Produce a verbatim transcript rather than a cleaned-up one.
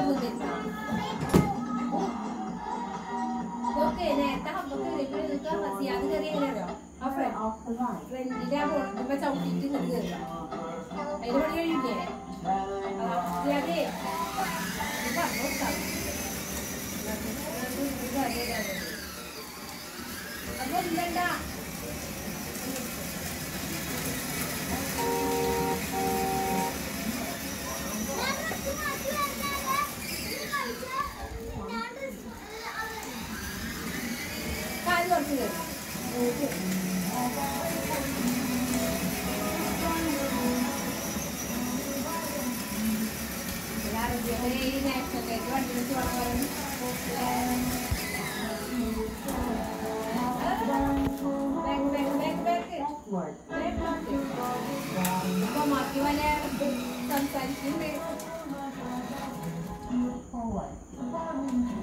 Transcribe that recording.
Okay, നേരത്തെ ഹബ്ബൊക്കെ കയറിയപ്പോൾ നിങ്ങൾക്ക് ഹസിയാന്ന് കയറിയല്ലോ ആ ഫ്രണ്ടിന്റെ ആ ബോട്ടിൽ ചവിട്ടിയിട്ട് ഇങ്ങോട്ട് കയറുക അതിന് പണി കഴിയില്ലേ ഹസിയാതെ പറഞ്ഞു കൊടുത്താൽ അപ്പൊ ഇല്ലണ്ട കാല് കുറച്ച് ഈ നേരത്തേക്ക് വണ്ടി വെച്ച് വളർന്നു അപ്പൊ മാറ്റി വല സംസാരിക്കുന്നുണ്ട്